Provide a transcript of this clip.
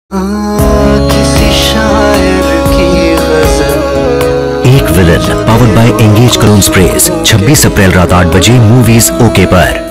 किसी शायर की गज़ल। Ek villain powered by Engage cologne sprays 26 अप्रैल रात 8 बजे मूवीज ओके पर।